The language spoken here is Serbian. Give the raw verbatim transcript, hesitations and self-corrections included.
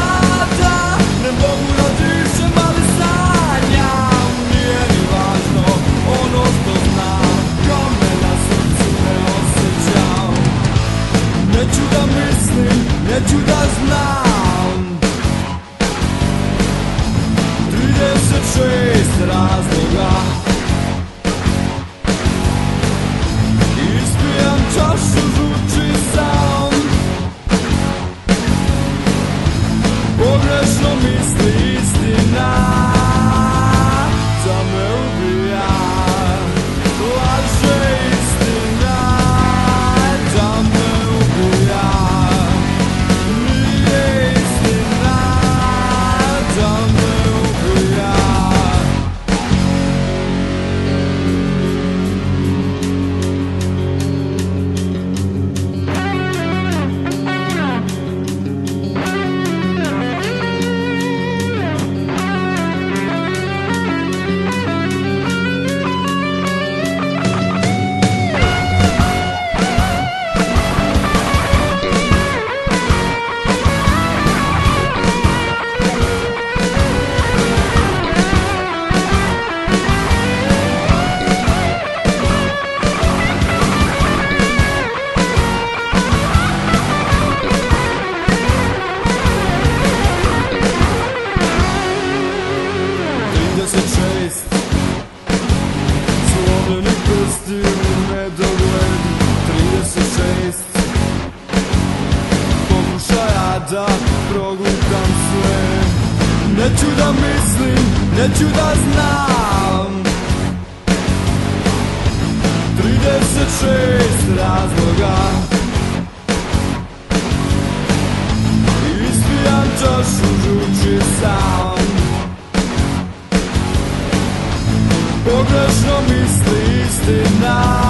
sada ne mogu da dišem, ali sanjam. Nije mi važno ono što znam, kome na srcu ne osjećam. Neću da mislim, neću da znam. Trideset šest razloga, ispijam čašu, žuči sam. Pogrešno misli istina da me ubija. Laže istina da me ubija. Nije istina da me ubija. Trideset šest slomljeni prsti u nedogled. Trideset šest pokušaja da proglutam sve. Neću da mislim, neću da znam. Trideset šest razloga, ispijam čašu, žuči sam. Pogrešno misli istina